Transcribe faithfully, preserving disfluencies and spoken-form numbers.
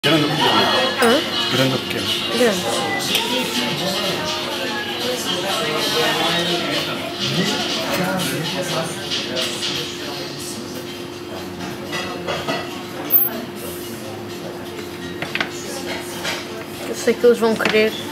Grande ou pequeno? Hã? Grande ou pequeno? Grande. Eu sei que eles vão querer